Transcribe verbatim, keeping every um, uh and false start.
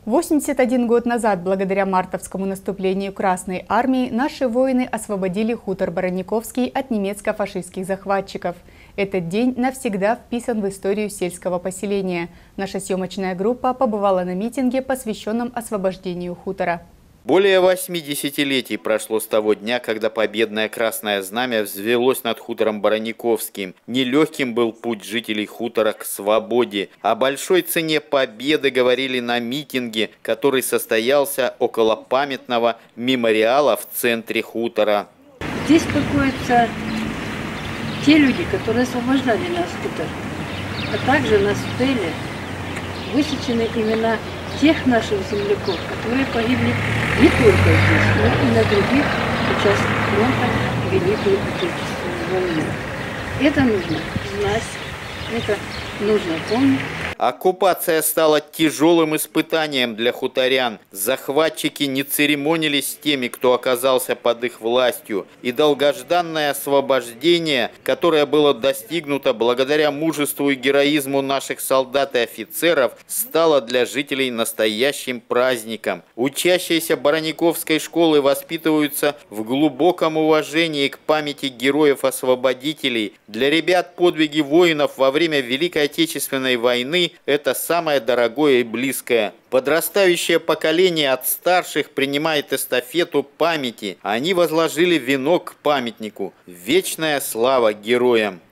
восемьдесят один год назад, благодаря мартовскому наступлению Красной Армии, наши воины освободили хутор Бараниковский от немецко-фашистских захватчиков. Этот день навсегда вписан в историю сельского поселения. Наша съемочная группа побывала на митинге, посвященном освобождению хутора. Более восьмидесяти летий прошло с того дня, когда победное красное знамя взвелось над хутором Бараниковским. Нелегким был путь жителей хутора к свободе. О большой цене победы говорили на митинге, который состоялся около памятного мемориала в центре хутора. Здесь покоятся те люди, которые освобождали наш хутор, а также на стеле высечены имена тех наших земляков, которые погибли не только здесь, но и на других участках фронта Великой Отечественной войны. Это нужно знать, это нужно помнить. Оккупация стала тяжелым испытанием для хуторян. Захватчики не церемонились с теми, кто оказался под их властью. И долгожданное освобождение, которое было достигнуто благодаря мужеству и героизму наших солдат и офицеров, стало для жителей настоящим праздником. Учащиеся Бараниковской школы воспитываются в глубоком уважении к памяти героев-освободителей. Для ребят подвиги воинов во время Великой Отечественной войны – это самое дорогое и близкое. Подрастающее поколение от старших принимает эстафету памяти. Они возложили венок к памятнику. Вечная слава героям!